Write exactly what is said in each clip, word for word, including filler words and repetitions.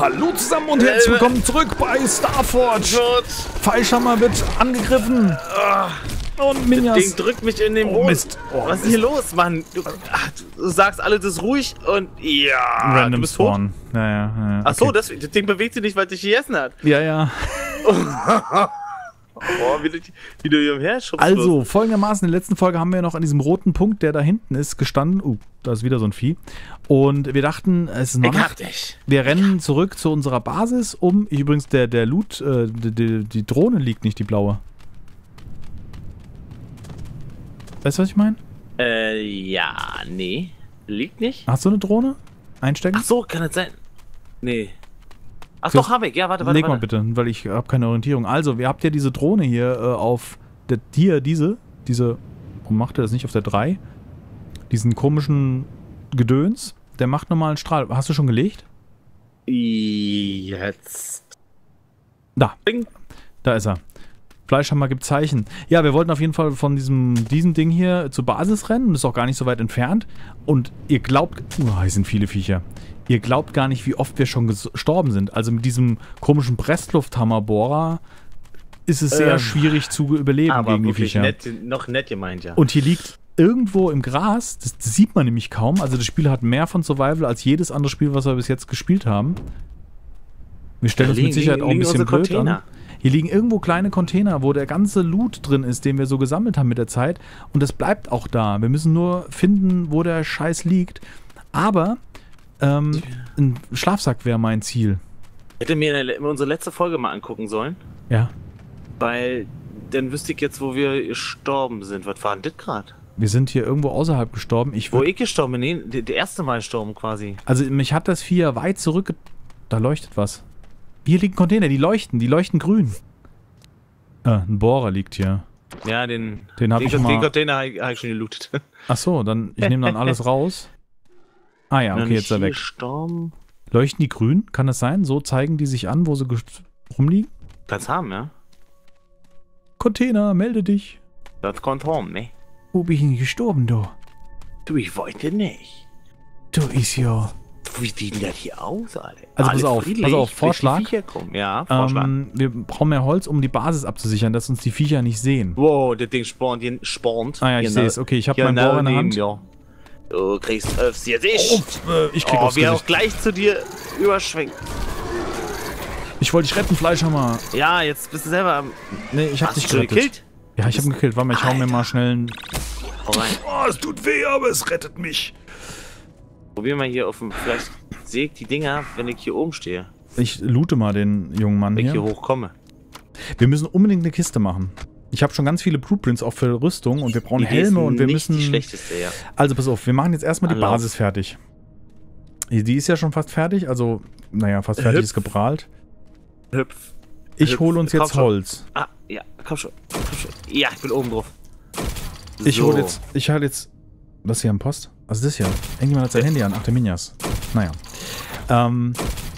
Hallo zusammen und herzlich willkommen zurück bei Starforge. Fallschammer wird angegriffen. Und Minjas. Das Ding drückt mich in den Boden. Oh, Mist. Oh, Was ist hier los, Mann? Du, ach, du sagst, alles ist ruhig und ja, Random du bist Spawn. tot. Ja, ja, ja, Ach so, okay. das, das Ding bewegt sich nicht, weil es dich gegessen hat. Ja, ja. Oh, wie, du, wie du hier umherschubst. Also, folgendermaßen, in der letzten Folge haben wir noch an diesem roten Punkt, der da hinten ist, gestanden. Uh, da ist wieder so ein Vieh. Und wir dachten, es ist noch Nacht. Wir rennen zurück zu unserer Basis, um, übrigens, der, der Loot, äh, die, die, die Drohne liegt nicht, die blaue. Weißt du, was ich meine? Äh, ja, nee. Liegt nicht? Hast du eine Drohne? Einstecken? Ach so, kann das sein? Nee. Ach Fürs- doch, hab ich. Ja, warte, warte, Leg mal warte. bitte, weil ich habe keine Orientierung. Also, ihr habt ja diese Drohne hier äh, auf der, hier, diese, diese, warum macht er das nicht auf der drei? Diesen komischen Gedöns, der macht normalen Strahl. Hast du schon gelegt? Jetzt. Da, Ding. da ist er. Fleischhammer gibt Zeichen. Ja, wir wollten auf jeden Fall von diesem, diesem Ding hier zur Basis rennen. Das ist auch gar nicht so weit entfernt. Und ihr glaubt, oh, hier sind viele Viecher. Ihr glaubt gar nicht, wie oft wir schon gestorben sind. Also mit diesem komischen Presslufthammerbohrer ist es sehr Ähm, schwierig zu überleben Aber gegen die wirklich Viecher. nett, noch nett gemeint, ja. Und hier liegt irgendwo im Gras, das, das sieht man nämlich kaum. Also das Spiel hat mehr von Survival als jedes andere Spiel, was wir bis jetzt gespielt haben. Wir stellen uns mit Sicherheit auch ein bisschen blöd an. Hier liegen irgendwo kleine Container, wo der ganze Loot drin ist, den wir so gesammelt haben mit der Zeit. Und das bleibt auch da. Wir müssen nur finden, wo der Scheiß liegt. Aber ähm, ein Schlafsack wäre mein Ziel. Hätte mir in der- unsere letzte Folge mal angucken sollen, Ja. weil dann wüsste ich jetzt, wo wir gestorben sind. Was war denn das gerade? Wir sind hier irgendwo außerhalb gestorben. Ich Wo würd, ich gestorben bin? Nee, der, der erste Mal gestorben quasi. also mich hat das Vieh ja weit zurück... Da leuchtet was. Hier liegen Container, die leuchten. Die leuchten grün. Äh, ein Bohrer liegt hier. Ja, den, Den hab den, ich den mal- Container habe ich, hab ich schon gelootet. Ach so, dann ich nehme dann alles raus. Ah ja, okay, jetzt ist er weg. Gestorben. Leuchten die grün? Kann das sein? So zeigen die sich an, wo sie ges- rumliegen? Kann's haben, ja? Container, melde dich. Das kommt home, ne? Wo bin ich denn gestorben, du? Du, ich wollte nicht. Du ist ja... Wie sieht denn das hier aus, Alter? Also Alles pass auf, friedlich, pass auf, bis die Vorschlag. Viecher kommen. Ja, Vorschlag. Ähm, wir brauchen mehr Holz, um die Basis abzusichern, dass uns die Viecher nicht sehen. Wow, das Ding spawnt, hier spawnt. Ah ja, ich Hier sehe es. na- Okay, ich habe hier meinen nah Bohrer in der neben Hand. dir. Du kriegst aufs Gesicht. Oh, äh, ich krieg Oh, aufs wie er auch Gesicht. gleich zu dir überschwenkt. Ich wollte dich retten, Fleischhammer. Ja, jetzt bist du selber am... Nee, ich hab Hast dich du schon gerettet. gekillt? Ja, ich hab ihn gekillt. Warte mal, ich hau mir Alter. mal schnell einen... Hau rein. Oh, es tut weh, aber es rettet mich. Probier mal hier auf dem... Vielleicht sehe ich die Dinger, wenn ich hier oben stehe. Ich loote mal den jungen Mann Wenn ich hier. hier hochkomme. Wir müssen unbedingt eine Kiste machen. Ich habe schon ganz viele Blueprints auch für Rüstung und wir brauchen Die Helme ist und wir nicht müssen... die schlechteste, ja. Also pass auf, wir machen jetzt erstmal die Anlauf. Basis fertig. Die ist ja schon fast fertig, also, naja, fast fertig Hüpf. ist geprahlt. Hüpf. Ich Hüpf. hole uns Komm jetzt schon. Holz. Ah, ja, komm schon. Komm schon. Ja, ich bin oben drauf. Ich So. hole jetzt, ich halte jetzt, was ist hier am Post? Was ist das hier? Irgendjemand hat sein Handy an, ach der Minjas. Naja. Ähm,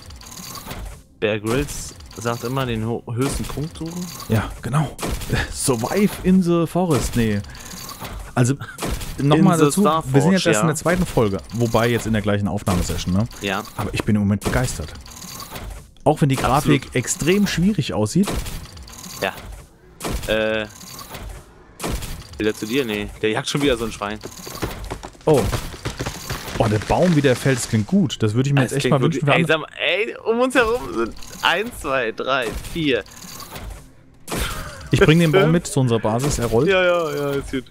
Bear Grylls sagt immer, den ho- höchsten Punkt suchen. ja, genau. Survive in the Forest, nee. Also, nochmal In the dazu, Starforge, wir sind jetzt erst ja. in der zweiten Folge, wobei jetzt in der gleichen Aufnahmesession, ne? Ja. Aber ich bin im Moment begeistert. Auch wenn die Grafik Absolut. extrem schwierig aussieht. Ja. Äh. Will er zu dir? Nee. Der jagt schon wieder so ein Schwein. Oh. Oh, der Baum, wie der fällt, das klingt gut. Das würde ich mir Das jetzt echt klingt mal wünschen. für wirklich- Ey, andere- sag mal, ey, um uns herum sind eins, zwei, drei, vier. Ich bringe den Baum mit zu unserer Basis, er rollt. Ja, ja, ja, ist gut.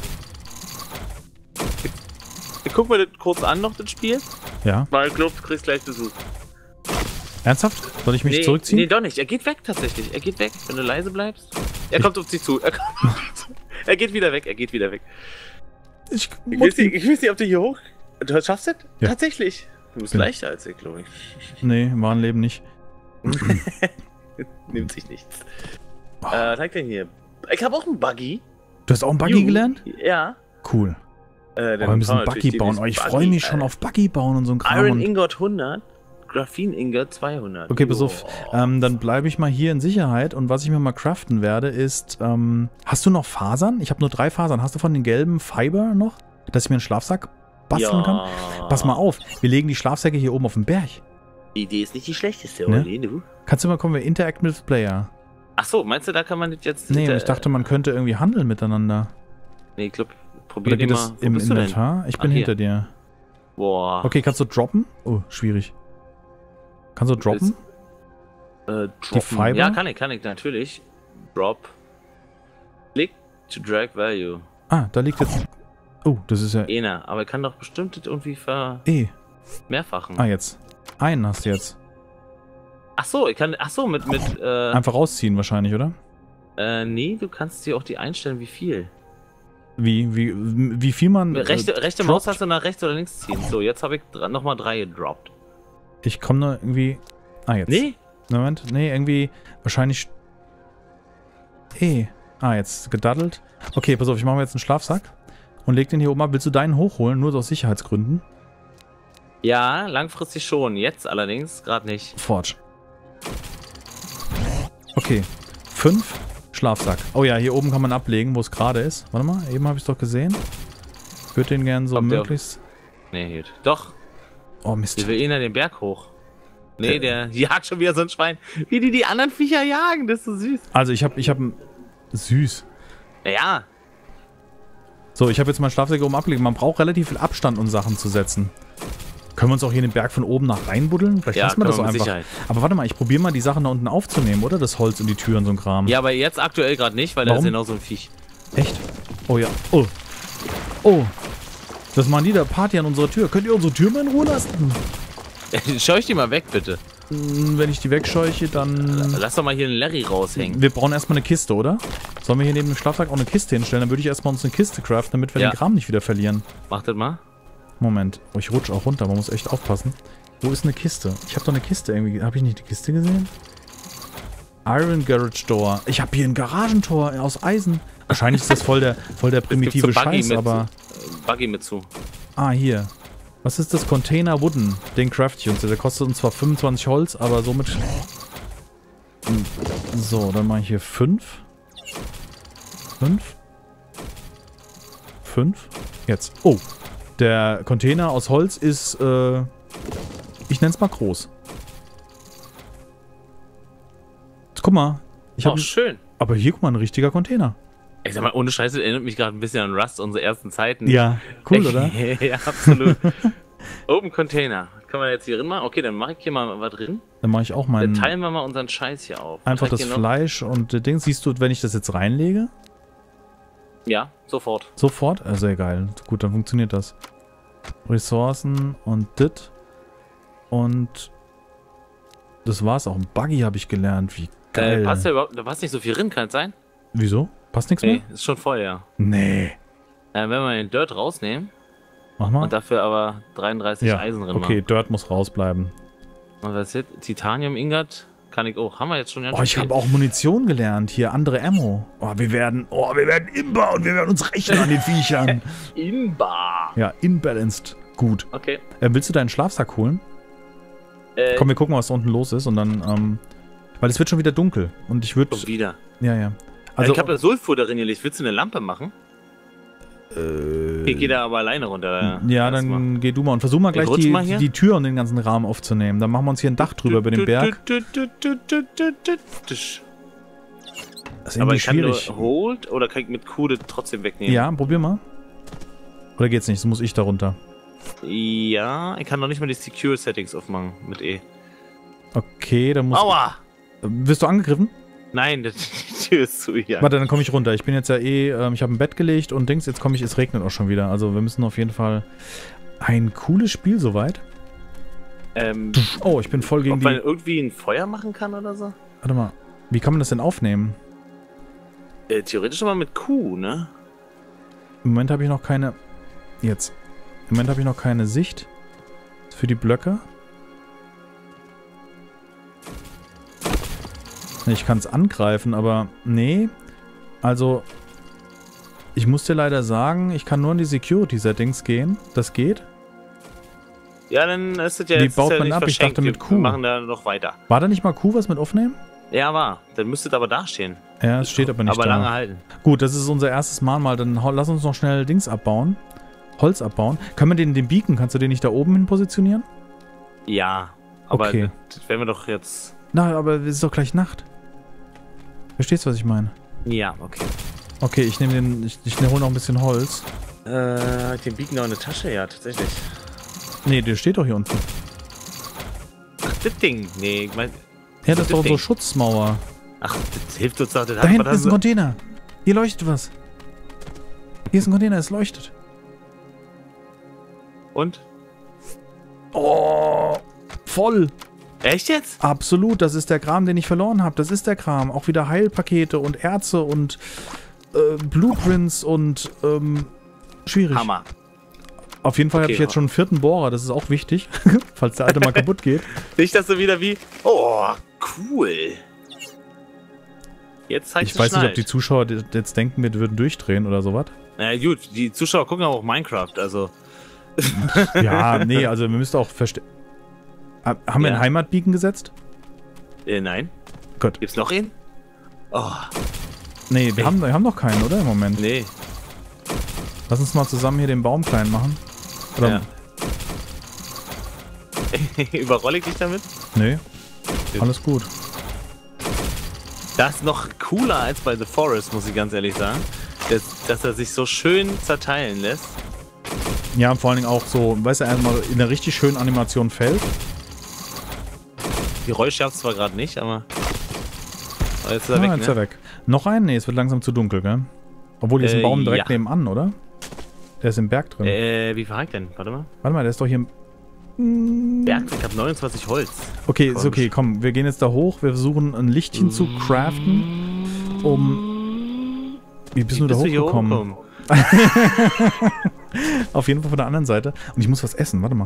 Ich guck mir das kurz an noch, das Spiel. Ja. Weil ich glaub, du kriegst gleich Besuch. Ernsthaft? Soll ich mich nee, zurückziehen? Nee, doch nicht. Er geht weg tatsächlich. Er geht weg, wenn du leise bleibst. Er kommt auf dich zu. Er, kommt auf dich zu. Er geht wieder weg. Er geht wieder weg. Ich, Ich weiß nicht, ich weiß nicht ob du hier hoch... Du schaffst das? Ja. Tatsächlich. Du bist Ja. leichter als ich, glaube ich. Nee, im wahren Leben nicht. Nimmt sich nichts. Äh, was zeigt denn hier? Ich habe auch einen Buggy. Du hast auch einen Buggy Juhu. gelernt? Ja. Cool. Äh, Oh, wir müssen einen Buggy bauen. Oh, ich freue mich schon auf Buggy bauen und so ein Kram. Iron Und Ingot hundert, Graphene Ingot zweihundert. okay, pass auf. Jo. Ähm, dann bleibe ich mal hier in Sicherheit und was ich mir mal craften werde ist, ähm, hast du noch Fasern? Ich habe nur drei Fasern. Hast du von den gelben Fiber noch, dass ich mir einen Schlafsack basteln Ja. kann? Pass mal auf, wir legen die Schlafsäcke hier oben auf den Berg. Die Idee ist nicht die schlechteste, ne? oder? Nee, du? Kannst du mal kommen, wir interact with Player. Ach so, meinst du, da kann man jetzt... Nee, hinter, ich dachte, man könnte irgendwie handeln miteinander. Nee, ich glaube, probier Oder geht mal. das im Inventar? Ich bin Ach, hinter dir. Boah. Okay, kannst du droppen? Oh, schwierig. Kannst du droppen? Äh, droppen. Die Fiber? Ja, kann ich, kann ich, natürlich. Drop. Click to drag value. Ah, da liegt jetzt... Oh, das ist ja... Einer, aber ich kann doch bestimmt das irgendwie ver... E. mehrfachen. Ah, jetzt. Einen hast du jetzt. Ach so, ich kann... Ach so, mit... mit äh, Einfach rausziehen wahrscheinlich, oder? äh, nee, du kannst dir auch die einstellen, wie viel. Wie, wie, wie viel man... Rechte, äh, rechte droppt? Maustaste nach rechts oder links ziehen. So, jetzt habe ich nochmal drei gedroppt. Ich komme da irgendwie... Ah, jetzt. Nee? Moment. Nee, irgendwie... Wahrscheinlich... E. Ah, jetzt gedaddelt. Okay, pass auf, ich mache mir jetzt einen Schlafsack. Und leg den hier oben ab. Willst du deinen hochholen? Nur aus Sicherheitsgründen? Ja, langfristig schon. Jetzt allerdings gerade nicht. Forge. Okay. Fünf. Schlafsack. Oh ja, hier oben kann man ablegen, wo es gerade ist. Warte mal, eben habe ich es doch gesehen. Ich würde den gerne so Kommt der- möglichst... Nee, gut. Doch, Oh, Mist. die will einer den Berg hoch. Nee, Äh. der jagt schon wieder so ein Schwein. Wie die die anderen Viecher jagen, das ist so süß. Also ich habe... Ich hab ein... Süß. Naja, So, ich habe jetzt meinen Schlafsack oben abgelegt. Man braucht relativ viel Abstand, um Sachen zu setzen. Können wir uns auch hier den Berg von oben nach reinbuddeln? Vielleicht Ja, lassen wir das so können wir mit einfach. Sicherheit. Aber warte mal, ich probiere mal die Sachen da unten aufzunehmen, oder? Das Holz und die Türen, so ein Kram. ja, aber jetzt aktuell gerade nicht, weil da Warum? ist genau so ein Viech. Echt? Oh ja. Oh. Oh. Was machen die da? Party an unserer Tür. Könnt ihr unsere Tür mal in Ruhe lassen? Scheuch die mal weg, bitte. Hm, Wenn ich die wegscheuche, dann... Lass doch mal hier einen Larry raushängen. Wir brauchen erstmal eine Kiste, oder? Sollen wir hier neben dem Schlafsack auch eine Kiste hinstellen? Dann würde ich erstmal uns eine Kiste craften, damit wir Ja. den Kram nicht wieder verlieren. Mach das mal. Moment. Oh, ich rutsche auch runter. Man muss echt aufpassen. Wo ist eine Kiste? Ich habe doch eine Kiste irgendwie... Habe ich nicht die Kiste gesehen? Iron Garage Door. Ich habe hier ein Garagentor aus Eisen. Wahrscheinlich ist das voll der, voll der primitive Gibt's so Buggy Scheiß, mit, aber... äh, Buggy mit zu. Ah, hier. Was ist das? Container Wooden. Den craft ich uns. Der kostet uns zwar fünfundzwanzig Holz, aber somit... So, dann mache ich hier fünf. fünf. fünf. Jetzt. Oh. Der Container aus Holz ist, äh... ich nenne es mal groß. Guck mal. Ich Oh, hab, schön. aber hier, guck mal, ein richtiger Container. Ich sag mal, ohne Scheiße, erinnert mich gerade ein bisschen an Rust, unsere ersten Zeiten. Ja, cool, oder? Ja, absolut. Open Container. Können wir jetzt hier drin machen? Okay, dann mache ich hier mal was drin. Dann mache ich auch Dann meinen... teilen wir mal unseren Scheiß hier auf. Einfach Trägt das hier noch- Fleisch und äh, Ding. Siehst du, wenn ich das jetzt reinlege? Ja, sofort. Sofort? Äh, sehr geil. Gut, dann funktioniert das. Ressourcen und dit. Und das war's auch. Ein Buggy habe ich gelernt. Wie geil. Äh, passt ja überhaupt, da passt nicht so viel drin, kann es sein? Wieso? Passt nichts Nee, mehr? ist schon voll, ja. Nee. Äh, wenn wir den Dirt rausnehmen Mach mal. und dafür aber dreiunddreißig ja, Eisen drin okay, machen. Dirt muss rausbleiben. Und was ist jetzt? Titanium Ingot? Kann ich auch. Haben wir jetzt schon ganz Oh, ich viel. habe auch Munition gelernt. Hier, andere Ammo. Oh, wir werden, oh, wir werden imbar und wir werden uns rächen an den Viechern. Inbar. Ja, imbalanced. Gut. Okay. Äh, willst du deinen Schlafsack holen? Äh, Komm, wir gucken, was da unten los ist und dann, ähm, weil es wird schon wieder dunkel und ich würde, schon wieder. ja, ja. Also, Also, ich habe da Sulfur darin gelegt. Willst du eine Lampe machen? äh, Ich gehe da aber alleine runter. ja, Lass dann mal. geh du mal und versuch mal gleich rutsch die, mal hier. die Tür und den ganzen Rahmen aufzunehmen. Dann machen wir uns hier ein Dach drüber über den Berg. Du, du, du, du, du, du, du. Das ist Aber irgendwie ich kann schwierig. nur Hold oder kann ich mit Q das trotzdem wegnehmen? Ja, probier mal. Oder geht's nicht? So muss ich da runter. Ja, ich kann noch nicht mal die Secure Settings aufmachen mit E. Okay, dann muss. Aua! Wirst du angegriffen? Nein, das- die Tür ist zu, ja. Warte, dann komme ich runter. Ich bin jetzt ja eh, ähm, ich habe ein Bett gelegt und Dings, jetzt komme ich, es regnet auch schon wieder. Also wir müssen auf jeden Fall ein cooles Spiel soweit. Ähm, Oh, ich bin voll gegen ob man die. irgendwie ein Feuer machen kann oder so? Warte mal. Wie kann man das denn aufnehmen? Äh, theoretisch mal mit Q, ne? Im Moment habe ich noch keine. Jetzt. Im Moment habe ich noch keine Sicht für die Blöcke. Ich kann es angreifen, aber nee. Also, ich muss dir leider sagen, ich kann nur in die Security-Settings gehen. Das geht. Ja, dann ist das ja Wie jetzt baut ist ja man nicht ab? Ich verschenkt. dachte mit Wir Q. machen da noch weiter. War da nicht mal Q was mit aufnehmen? Ja, war. Dann müsste es aber dastehen. Ja, es steht aber nicht aber da. lange halten. Gut, das ist unser erstes Mahnmal. Dann hau- lass uns noch schnell Dings abbauen. Holz abbauen. Können wir den, den Beacon, kannst du den nicht da oben hin positionieren? Ja, Aber okay. das werden wir doch jetzt... Na, aber es ist doch gleich Nacht. Verstehst du, was ich meine? Ja, okay. Okay, ich nehme den, ich, ich hole noch ein bisschen Holz. Äh, den bieten noch eine Tasche, ja, tatsächlich. Nee, der steht doch hier unten. Ach, das Ding. Nee, ich mein... Ja, das ist doch unsere Schutzmauer. Ach, das hilft uns doch. Das da hinten ist ein Container. Hier leuchtet was. Hier ist ein Container, es leuchtet. Und? Oh, voll. Echt jetzt? Absolut, das ist der Kram, den ich verloren habe. Das ist der Kram. Auch wieder Heilpakete und Erze und äh, Blueprints und ähm, schwierig. Hammer. Auf jeden Fall okay, habe ich jetzt schon einen vierten Bohrer, das ist auch wichtig, falls der alte mal kaputt geht. Nicht, dass du wieder wie... Oh, cool. Jetzt zeigst Ich du weiß schnallt. nicht, ob die Zuschauer jetzt denken, wir würden durchdrehen oder sowas. Na ja, gut, die Zuschauer gucken auch Minecraft, also... Ja, nee, also wir müssen auch verstehen... Haben wir ja. einen Heimatbeacon gesetzt? Äh, nein. Gut. Gibt's noch einen? Oh. Nee, wir, nee. Haben, wir haben noch keinen, oder? Im Moment. Nee. Lass uns mal zusammen hier den Baum klein machen. Oder? Ja. Überrolle ich dich damit? Nee. Alles gut. Das ist noch cooler als bei The Forest, muss ich ganz ehrlich sagen. Dass, dass er sich so schön zerteilen lässt. Ja, vor allen Dingen auch so, weißt du, einmal in einer richtig schönen Animation fällt. Die Geräusche habt zwar gerade nicht, aber... aber jetzt ist er ja, weg, jetzt ne? ist er weg. Noch einen? Nee, es wird langsam zu dunkel, gell? Obwohl, hier ist ein Äh, Baum direkt ja. nebenan, oder? Der ist im Berg drin. Äh, wie verreckt denn? Warte mal. Warte mal, der ist doch hier im... Berg, ich hab neunundzwanzig Holz. Okay, ist okay, komm, wir gehen jetzt da hoch. Wir versuchen ein Lichtchen zu craften, um... Wie bist wie du da hochgekommen? Hochgekommen? Auf jeden Fall von der anderen Seite. Und ich muss was essen, warte mal.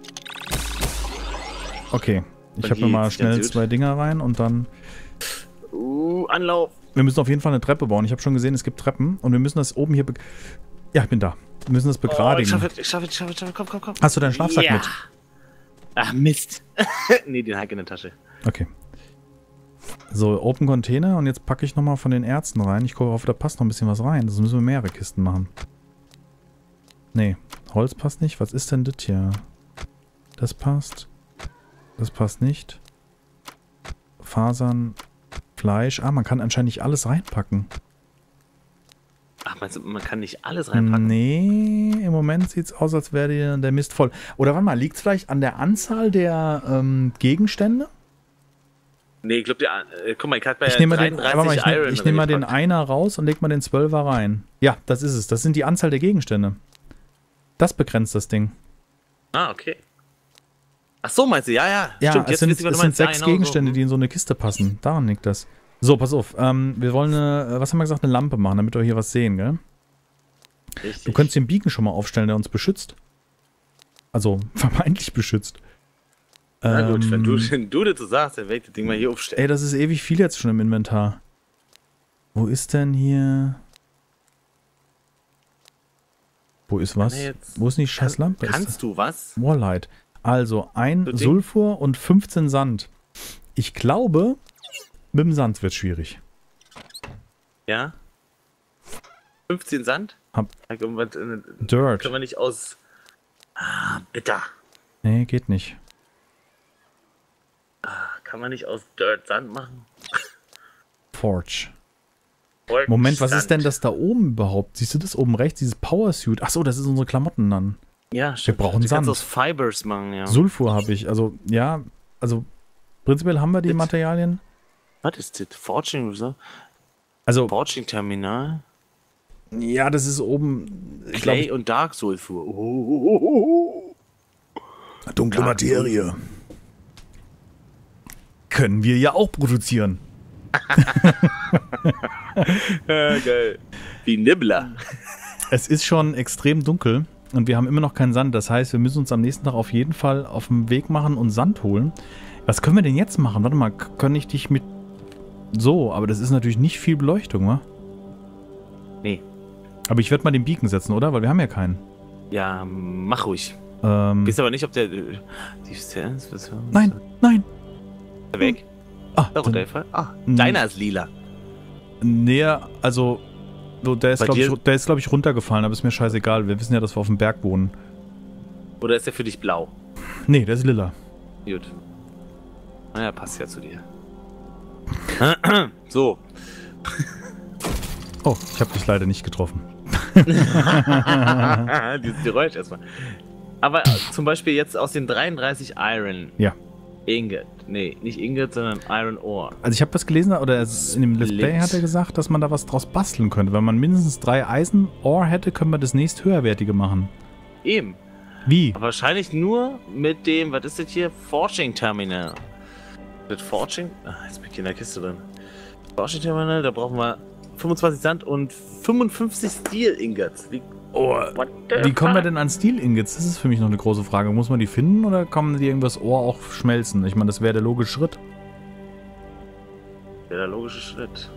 Okay, ich habe mir mal schnell zwei Dinger rein und dann... Uh, Anlauf. Wir müssen auf jeden Fall eine Treppe bauen. Ich habe schon gesehen, es gibt Treppen und wir müssen das oben hier... Be ja, ich bin da. Wir müssen das begradigen. Oh, ich schaffe es, ich schaffe es, ich schaffe es, komm, komm, komm. Hast du deinen Schlafsack ja. mit? Ach, Mist. Nee, den Hack in der Tasche. Okay. So, Open Container und jetzt packe ich nochmal von den Ärzten rein. Ich gucke auf, da passt noch ein bisschen was rein. Das müssen wir mehrere Kisten machen. Nee, Holz passt nicht. Was ist denn das hier? Das passt. Das passt nicht. Fasern, Fleisch. Ah, man kann anscheinend nicht alles reinpacken. Ach, meinst du, man kann nicht alles reinpacken? Nee, im Moment sieht es aus, als wäre der, der Mist voll. Oder warte mal, liegt es vielleicht an der Anzahl der ähm, Gegenstände? Nee, ich glaube, äh, guck mal, ich hatte bei ich nehme mal, den, mal, ich Iron nehm, ich nehm mal den Einer raus und leg mal den Zwölfer rein. Ja, das ist es. Das sind die Anzahl der Gegenstände. Das begrenzt das Ding. Ah, okay. Ach so, meinst du? Ja, ja. Ja, stimmt. es Jetzt sind, wisst ihr, was es du sind meinst. sechs ja, genau Gegenstände, so. die in so eine Kiste passen. Daran liegt das. So, pass auf. Ähm, wir wollen eine, was haben wir gesagt, eine Lampe machen, damit wir hier was sehen, gell? Richtig. Du könntest den Beacon schon mal aufstellen, der uns beschützt. Also, vermeintlich beschützt. Na gut, ähm, wenn du, wenn du das so sagst, dann werde ich das Ding mal hier aufstellen. Ey, das ist ewig viel jetzt schon im Inventar. Wo ist denn hier... Wo ist was? Wo ist nicht Scheißlampe? Kann, kannst du was? Warlight. Also ein So Sulfur und fünfzehn Sand. Ich glaube, mit dem Sand wird schwierig. Ja? fünfzehn Sand? Hab Dirt. Dirt. Können wir nicht aus... Ah, bitter. Nee, geht nicht. Ah, kann man nicht aus Dirt Sand machen? Forge. Forge Moment, was Sand. ist denn das da oben überhaupt? Siehst du das oben rechts? Dieses Powersuit. Achso, das ist unsere Klamotten dann. Ja, stimmt. Wir brauchen du Sand. kannst aus Fibers machen, ja. Sulfur habe ich. Also, ja, also prinzipiell haben wir die Jetzt. Materialien. Was ist das? Forging, so? Also, Forging Terminal? ja, das ist oben. Ich Clay glaub, und Dark Sulfur. Oh, oh, oh, oh. dunkle Dark Materie. Sulfur. Können wir ja auch produzieren. Ja, geil. Wie Nibbler. Es ist schon extrem dunkel und wir haben immer noch keinen Sand. Das heißt, wir müssen uns am nächsten Tag auf jeden Fall auf den Weg machen und Sand holen. Was können wir denn jetzt machen? Warte mal, kann ich dich mit... So, aber das ist natürlich nicht viel Beleuchtung, wa? Nee. Aber ich werde mal den Beacon setzen, oder? Weil wir haben ja keinen. Ja, mach ruhig. Ähm, Wisst aber nicht, ob der... Die Stance... Was, nein, nein. Weg? Ah, Da runtergefallen? Ah, deiner ist lila. Nee, also... So, der ist, Bei glaube dir- ich, der ist, glaub ich, runtergefallen, aber ist mir scheißegal. Wir wissen ja, dass wir auf dem Berg wohnen. Oder ist der für dich blau? Nee, der ist lila. Gut. Naja, passt ja zu dir. So. Oh, ich habe dich leider nicht getroffen. Dieses Geräusch erstmal. Aber zum Beispiel jetzt aus den dreiunddreißig Iron. Ja. Ingot. Nee, nicht Ingot, sondern Iron Ore. Also ich habe was gelesen, oder in dem Let's Play hat er gesagt, dass man da was draus basteln könnte. Wenn man mindestens drei Eisen Ore hätte, können wir das nächst höherwertige machen. Eben. Wie? Aber wahrscheinlich nur mit dem, was ist das hier? Forging Terminal. Mit Forging? Ah, jetzt bin ich in der Kiste drin. Forging Terminal, da brauchen wir fünfundzwanzig Sand und fünfundfünfzig Steel Ingots. Wie, oh, wie kommen wir denn an Steel Ingots? Das ist für mich noch eine große Frage. Muss man die finden oder kann die irgendwas Ohr auch schmelzen? Ich meine, das wäre der logische Schritt. Wäre der logische Schritt.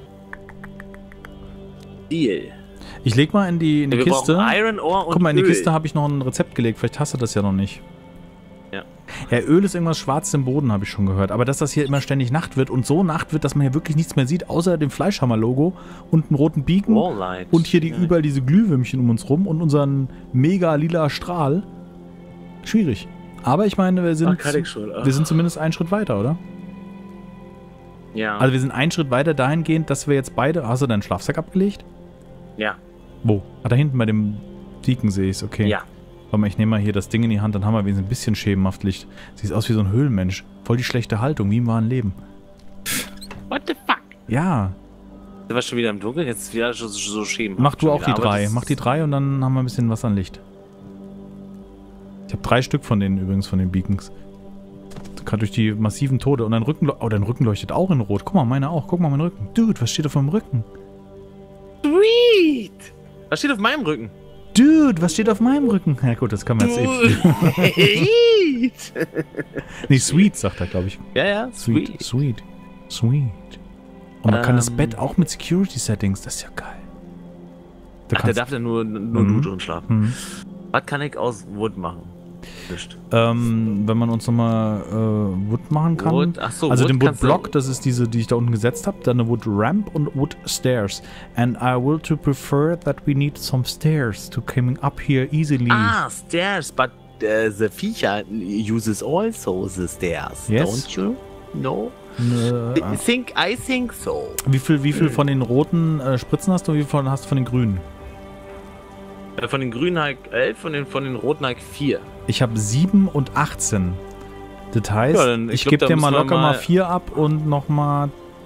Steel. Ich leg mal in die, in die wir Kiste. Iron Ore und Guck mal, in die Öl. Kiste habe ich noch ein Rezept gelegt. Vielleicht hast du das ja noch nicht. Ja. Ja, Öl ist irgendwas schwarz im Boden, habe ich schon gehört. Aber dass das hier immer ständig Nacht wird und so Nacht wird, dass man hier wirklich nichts mehr sieht, außer dem Fleischhammer-Logo und einen roten Beacon Walllight. und hier die Ja. überall diese Glühwürmchen um uns rum und unseren mega lila Strahl. Schwierig. Aber ich meine, wir sind, Ach, kann ich schon. Ach. wir sind zumindest einen Schritt weiter, oder? Ja. Also wir sind einen Schritt weiter dahingehend, dass wir jetzt beide... Hast du deinen Schlafsack abgelegt? ja. Wo? Ah, da hinten bei dem Beacon sehe ich es, okay. Ja. Warte mal, ich nehme mal hier das Ding in die Hand, dann haben wir wenigstens ein bisschen schemenhaft Licht. Sieht aus wie so ein Höhlenmensch. Voll die schlechte Haltung, wie im wahren Leben. What the fuck? Ja. Du warst schon wieder im Dunkeln, jetzt ist wieder so, so schämen. Mach du auch die wieder, aber drei. das- Mach die drei und dann haben wir ein bisschen was an Licht. Ich habe drei Stück von denen übrigens, von den Beacons. Gerade durch die massiven Tode. Und dein Rücken... Oh, dein Rücken leuchtet auch in Rot. Guck mal, meiner auch. Guck mal, mein Rücken. Dude, was steht auf meinem Rücken? Sweet! Was steht auf meinem Rücken? Dude, was steht auf meinem Rücken? Ja gut, das kann man jetzt eben. Sweet! Nicht sweet, sagt er, glaube ich. Ja, ja, Sweet, sweet. sweet, sweet. Und man kann das Ähm. Bett auch mit Security Settings. Das ist ja geil. Da Ach, der kannst- darf dann nur, nur Mhm. du drin schlafen. Mhm. Was kann ich aus Wood machen? Nicht. Ähm, wenn man uns nochmal äh, Wood machen kann. Wood, ach so, also Wood den Wood kannst du- Block, das ist diese, die ich da unten gesetzt habe. Dann eine Wood Ramp und Wood Stairs. And I will to prefer that we need some stairs to coming up here easily. Ah, stairs, but uh, the feature uses also the stairs, Yes. don't you? No? Äh, I think, I think so. wie viel, wie viel von den roten äh, Spritzen hast du und wie viel von, hast du von den grünen? Äh, Von den grünen halt elf, von den, von den roten halt vier. Ich habe sieben und achtzehn. Das heißt, Ja, dann, ich ich glaub, gebe da dir mal müssen wir locker mal mal- vier ab und nochmal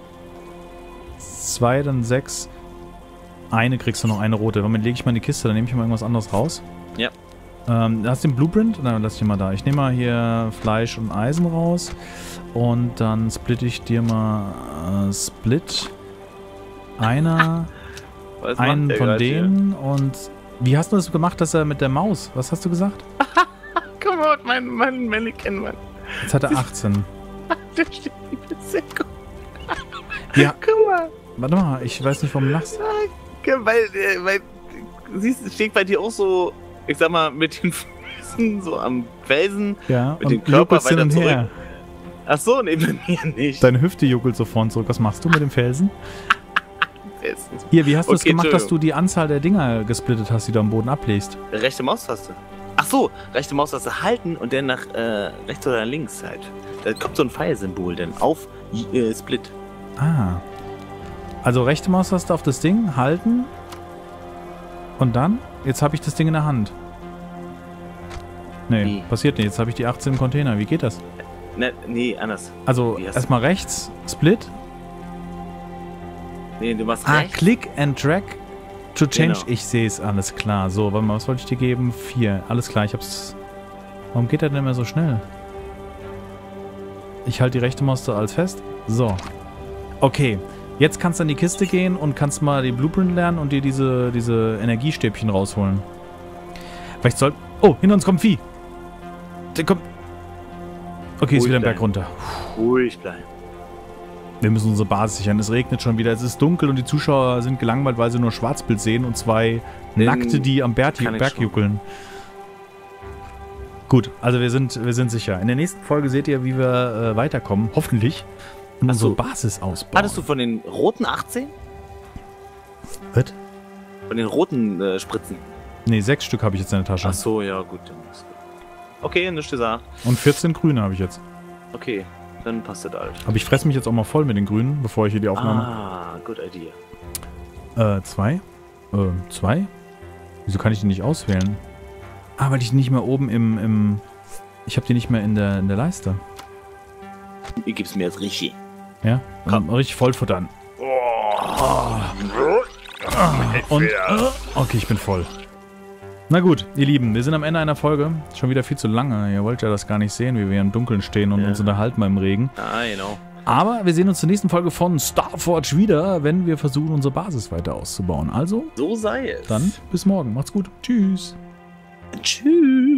zwei, dann sechs. Eine kriegst du noch, eine rote. Damit lege ich mal in die Kiste, dann nehme ich mal irgendwas anderes raus. Ja. Ähm, hast du den Blueprint? Dann lass ich den mal da. Ich nehme mal hier Fleisch und Eisen raus. Und dann splitte ich dir mal äh, Split. Einer, Was einen macht der von grad hier? denen. Und wie hast du das gemacht, dass er mit der Maus? Was hast du gesagt? Komm mal, mein, mein Mannequin, Mann. Jetzt hat er achtzehn. Der steht sehr gut. Ja. Guck mal. Warte mal, ich weiß nicht, warum du lachst. Weil, äh, weil, siehst du, steht bei dir auch so, ich sag mal, mit den Füßen so am Felsen. Ja, Mit dem Körper juckelst hin weiter und her. zurück. Ach so, nee, bei mir nicht. Deine Hüfte juckelt so vor und zurück. Was machst du mit dem Felsen? Bestens. Hier, wie hast du es Okay, gemacht, dass du Entschuldigung. die Anzahl der Dinger gesplittet hast, die du am Boden ablegst? Rechte Maustaste. Ach so, rechte Maustaste halten und dann nach äh, rechts oder links halt. Da kommt so ein Pfeilsymbol dann auf äh, Split. Ah. Also rechte Maustaste auf das Ding, halten. Und dann? Jetzt habe ich das Ding in der Hand. Nee, Wie? passiert nicht. Jetzt habe ich die achtzehn im Container. Wie geht das? Ne, nee, anders. Also Wie hast erstmal rechts, Split. Nee, du machst Ah, rechts. Click and Drag to change. Genau. Ich sehe es, alles klar. So, warte mal, was wollte ich dir geben? Vier. Alles klar, ich hab's. Warum geht er denn immer so schnell? Ich halte die rechte Maus da als fest. So. Okay. Jetzt kannst du in die Kiste gehen und kannst mal die Blueprint lernen und dir diese, diese Energiestäbchen rausholen. Vielleicht soll... Oh, hinter uns kommt ein Vieh. Der kommt... Okay, ist Ruhig wieder ein Berg bleiben. runter. Ruhig bleiben. Wir müssen unsere Basis sichern. Es regnet schon wieder. Es ist dunkel und die Zuschauer sind gelangweilt, weil sie nur Schwarzbild sehen und zwei Den Nackte, die am Berg, kann ich Berg schon. juckeln. Gut, also wir sind, wir sind sicher. In der nächsten Folge seht ihr, wie wir äh, weiterkommen. Hoffentlich. Und Ach unsere so. Basis ausbauen. Hattest du von den roten achtzehn? Was? Von den roten äh, Spritzen? Nee, sechs Stück habe ich jetzt in der Tasche. Ach so, ja, gut. Dann ist gut. Okay, nichts gesagt. Und vierzehn grüne habe ich jetzt. Okay. dann passt das halt. Aber ich fresse mich jetzt auch mal voll mit den Grünen, bevor ich hier die Aufnahme... Ah, good idea. Äh, zwei? Äh, zwei? Wieso kann ich die nicht auswählen? Ah, weil ich die nicht mehr oben im... im ich habe die nicht mehr in der, in der Leiste. Ihr gibt's mir jetzt richtig. Ja? Komm. Richtig vollfuttern. Oh. Oh. Und... Äh, okay, ich bin voll. Na gut, ihr Lieben, wir sind am Ende einer Folge. Schon wieder viel zu lange. Ihr wollt ja das gar nicht sehen, wie wir im Dunkeln stehen und ja. uns unterhalten beim Regen. Ah, genau. Aber wir sehen uns zur nächsten Folge von Starforge wieder, wenn wir versuchen, unsere Basis weiter auszubauen. Also, so sei es. Dann bis morgen. Macht's gut. Tschüss. Tschüss.